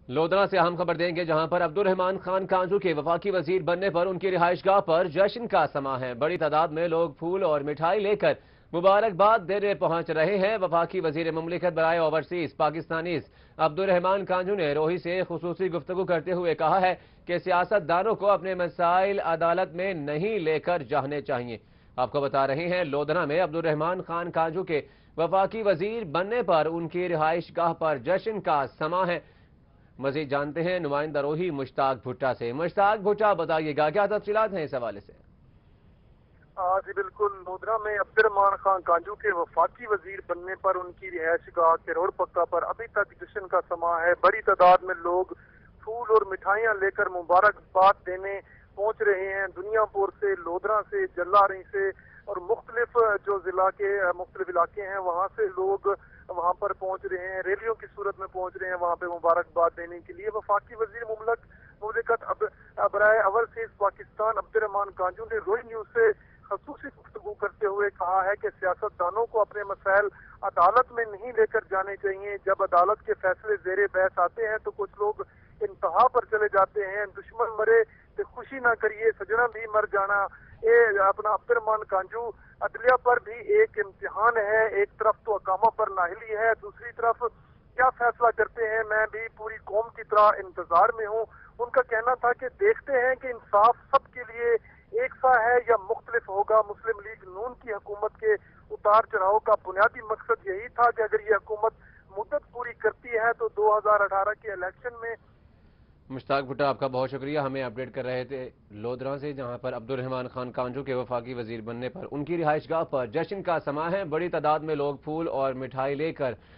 لودھرا سے اہم خبر دیں گے، جہاں پر عبد الرحمان خان کانجو کے وفاقی وزیر بننے پر ان کی رہائش گاہ پر جشن کا سما ہے۔ بڑی تعداد میں لوگ پھول اور مٹھائی لے کر مبارکباد دینے پہنچ رہے ہیں۔ وفاقی وزیر مملکت برائے اوورسیز پاکستانیز عبد الرحمان کانجو نے روہی سے خصوصی گفتگو کرتے ہوئے کہا ہے کہ سیاست دانوں کو اپنے مسائل عدالت میں نہیں لے کر جانے چاہیے۔ آپ کو بتا رہے ہیں، لودھرا میں عبد الرحمان خان کانجو کے وفاقی وزیر بننے پر ان کی رہائش گاہ پر جشن کا سما ہے۔ مزید جانتے ہیں نمائندہ روہی مشتاق بھٹا سے۔ مشتاق بھٹا، بتائیے گا کیا تفصیلات ہیں اس حوالے سے؟ جی بالکل، لودھرا میں عبد الرحمان خان کانجو کے وفاقی وزیر بننے پر ان کی رہائش گاہ کے روڈ پکا پر ابھی تک جشن کا سما ہے۔ بڑی تعداد میں لوگ پھول اور مٹھائیاں لے کر مبارکباد دینے پہنچ رہے ہیں۔ دنیا پور سے، لودھرا سے، جلارئی سے اور مختلف جو ضلع کے مختلف علاقے ہیں وہاں سے لوگ وہاں پر پہنچ رہے ہیں، ریلیوں کی صورت میں پہنچ رہے ہیں وہاں پہ مبارکباد دینے کے لیے۔ وفاقی وزیر مملکت برائے اوورسیز پاکستان عبد الرحمان کانجو نے روہی نیوز سے خصوصی گفتگو کرتے ہوئے کہا ہے کہ سیاست دانوں کو اپنے مسائل عدالت میں نہیں لے کر جانے چاہیے۔ جب عدالت کے فیصلے زیر بحث آتے ہیں تو کچھ لوگ انتہا پر چلے جاتے ہیں۔ دشمن مرے تو خوشی نہ کریے، سجنا بھی مر جانا۔ یہ اپنا عبد الرحمان کانجو عدلیہ پر بھی ایک امتحان ہے۔ ایک طرف تو اقامہ پر نااہلی ہے، دوسری طرف کیا فیصلہ کرتے ہیں میں بھی پوری قوم کی طرح انتظار میں ہوں۔ ان کا کہنا تھا کہ دیکھتے ہیں کہ انصاف سب کے لیے ایک سا ہے یا مختلف ہوگا۔ مسلم لیگ نون کی حکومت کے اتار چڑھاؤ کا بنیادی مقصد یہی تھا کہ اگر یہ حکومت مدت پوری کرتی ہے تو 2018 کے الیکشن میں۔ مشتاق بھٹا، آپ کا بہت شکریہ، ہمیں اپڈیٹ کر رہے تھے لودھرا سے، جہاں پر عبد الرحمان خان کانجو کے وفاقی وزیر بننے پر ان کی رہائش گاہ پر جشن کا سما ہے۔ بڑی تعداد میں لوگ پھول اور مٹھائی لے کر